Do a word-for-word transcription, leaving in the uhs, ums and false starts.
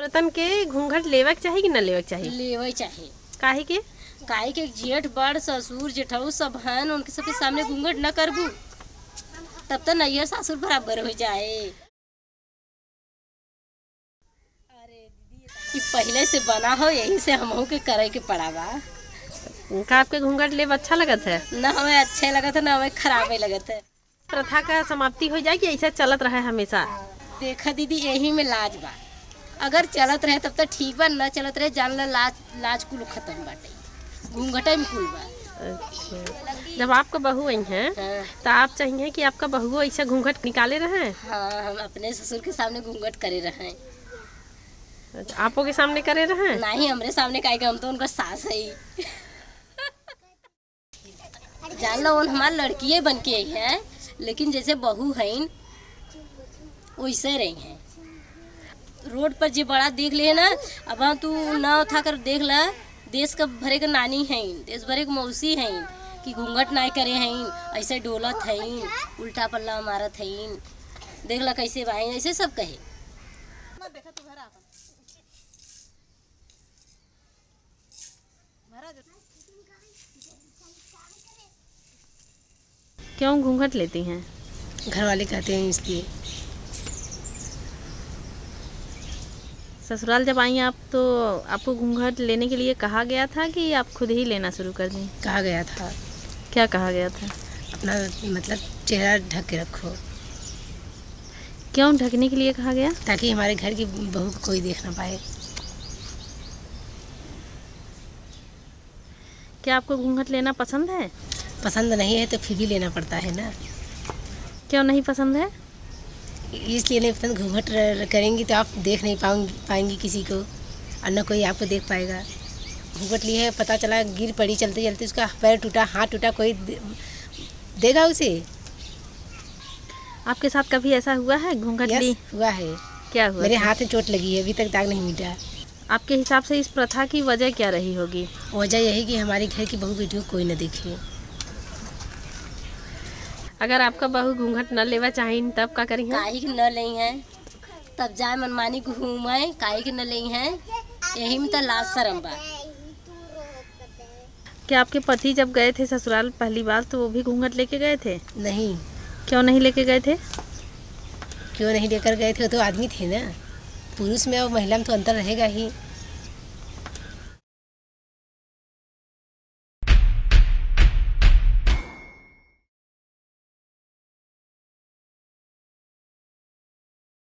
औरतन के घूंघट लेवक चाहिए कि न लेवक चाहिए? लेवे चाहिए। काहे के? काहे के जेठ बड़ ससुर जेठाऊ सब हैं, उनके सबके सामने घूंघट न करबू तब तो नैहर सासुर बराबर हो जाए। अरे दीदी पहले से बना हो, यही से हमहू के करे के पड़ावा। का आपके घूंघट लेव अच्छा लगत है? न हमें अच्छे लगत है न हमें खराब लगत है। प्रथा का समाप्ति हो जाए कि ऐसा चलत रहे हमेशा? देखा दीदी यही में लाज बा, अगर चलत रहे तब तो ठीक बा, न चलत रहे जान ला लाज लाज कुल खत्म बाटे, घूंघटे में कुल बा। अच्छा, जब आपका बहू आई हैं हाँ। तो आप चाहिए कि आपका बहू ऐसा घूंघट निकाले रहे? हाँ, हम अपने ससुर के सामने घूंघट करे रहे। अच्छा, आपो के सामने करे रहे? नहीं, हमरे सामने काहे के, हम तो उनका सास है। जान लो हमार लड़किये बन के आई है, लेकिन जैसे बहू है वैसे रही हैं। रोड पर जो बड़ा देख ले ना, अब तू ना उठा कर देख ला, देश का भरे का नानी हैं, देश भरे का मौसी हैं कि घूंघट ना करे हैं, ऐसे डोलत हैं, उल्टा पल्ला मारत हैं, देख ला कैसे भाई, ऐसे सब कहे। क्यों घूंघट लेती हैं? घर वाले कहते हैं इसलिए। ससुराल जब आई आप तो आपको घूंघट लेने के लिए कहा गया था कि आप खुद ही लेना शुरू कर दी? कहा गया था। क्या कहा गया था? अपना मतलब चेहरा ढक के रखो। क्यों ढकने के लिए कहा गया? ताकि हमारे घर की बहू को कोई देख ना पाए। क्या आपको घूंघट लेना पसंद है? पसंद नहीं है तो फिर भी लेना पड़ता है ना। क्यों नहीं पसंद है? इसलिए नहीं पसंद, घूंघट करेंगी तो आप देख नहीं पाऊंगी पाएंगी किसी को, और न कोई आपको देख पाएगा। घूंघट लिए है, पता चला गिर पड़ी चलते चलते, उसका पैर टूटा, हाथ टूटा, कोई दे, देगा उसे? आपके साथ कभी ऐसा हुआ है घूंघट ली? हुआ है। क्या हुआ? मेरे हाथ में चोट लगी है, अभी तक दाग नहीं मिटा। आपके हिसाब से इस प्रथा की वजह क्या रही होगी? वजह यही कि हमारे घर की बहू बेटियों कोई न देखे। अगर आपका बहू घूंघट न लेवा चाहिए तब का करी? काहे कि न ले हैं तब जाए मनमानी घूमे, काहे कि न ले हैं, यही में तो लाज शर्म बा। क्या आपके पति जब गए थे ससुराल पहली बार तो वो भी घूंघट लेके गए थे? नहीं। क्यों नहीं लेके गए थे? क्यों नहीं लेकर गए थे? वो तो आदमी थे ना, पुरुष में और महिला में तो अंतर रहेगा ही।